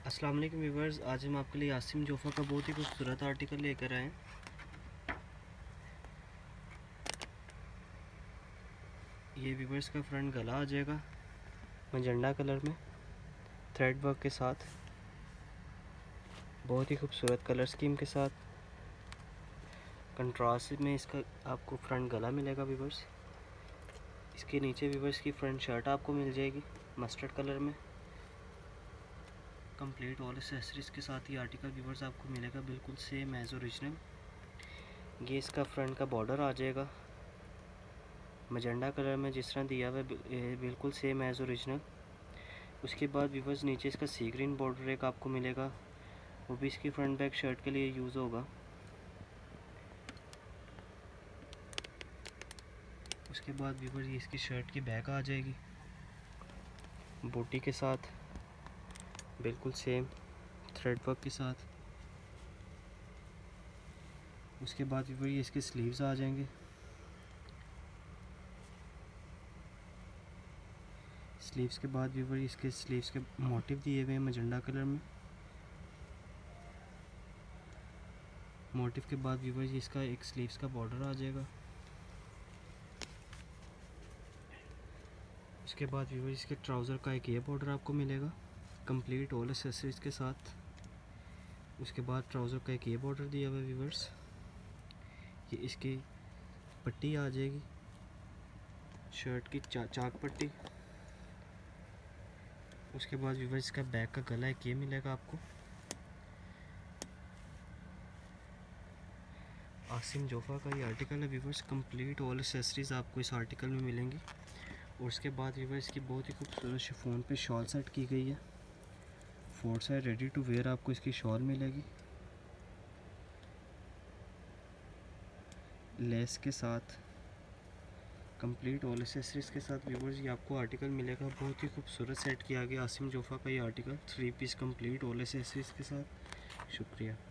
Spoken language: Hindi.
अस्सलाम वालेकुम व्यूवर्स, आज हम आपके लिए आसिम जोफ़ा का बहुत ही खूबसूरत आर्टिकल लेकर आए हैं। ये व्यूवर्स का फ्रंट गला आ जाएगा मजेंडा कलर में थ्रेड वर्क के साथ, बहुत ही खूबसूरत कलर स्कीम के साथ। कंट्रास्ट में इसका आपको फ्रंट गला मिलेगा व्यूवर्स। इसके नीचे व्यूवर्स की फ्रंट शर्ट आपको मिल जाएगी मस्टर्ड कलर में। कंप्लीट ऑल एक्सेसरीज़ के साथ ये आर्टिकल व्यूवर्स आपको मिलेगा बिल्कुल सेम एज ओरिजिनल। ये इसका फ्रंट का बॉर्डर आ जाएगा मजेंडा कलर में, जिस तरह दिया हुआ है बिल्कुल सेम एज ओरिजिनल। उसके बाद व्यूवर्स नीचे इसका सी ग्रीन बॉर्डर एक आपको मिलेगा, वो भी इसकी फ्रंट बैक शर्ट के लिए यूज़ होगा। उसके बाद व्यूवर्स ये इसकी शर्ट की बैक आ जाएगी बूटी के साथ, बिल्कुल सेम थ्रेड वर्क के साथ। उसके बाद व्यूवर्स ये इसके स्लीव्स आ जाएंगे। स्लीव्स के बाद व्यूवर्स इसके स्लीव्स के मोटिव दिए हुए हैं मजेंडा कलर में। मोटिव के बाद व्यूवर्स इसका एक स्लीव्स का बॉर्डर आ जाएगा। उसके बाद व्यूवर्स इसके ट्राउज़र का एक ये बॉर्डर आपको मिलेगा कंप्लीट ऑल एक्सेसरीज़ के साथ। उसके बाद ट्राउज़र का एक ये बॉर्डर दिया हुआ है व्यूवर्स। ये इसकी पट्टी आ जाएगी शर्ट की चाक पट्टी। उसके बाद व्यूवर्स इसका बैक का गला एक ये मिलेगा आपको। आसिम जोफ़ा का ये आर्टिकल है व्यूवर्स, कंप्लीट ऑल एक्सेसरीज़ आपको इस आर्टिकल में मिलेंगी। और उसके बाद व्यूवर्स इसकी बहुत ही खूबसूरत शिफॉन पे शॉल सेट की गई है। 4 साइड रेडी टू वेयर आपको इसकी शॉल मिलेगी लेस के साथ, कंप्लीट ऑल एक्सेसरीज़ के साथ। व्यूवर्स ये आपको आर्टिकल मिलेगा, बहुत ही खूबसूरत सेट किया गया आसिम जोफ़ा का ये article 3 piece complete all accessories के साथ। शुक्रिया।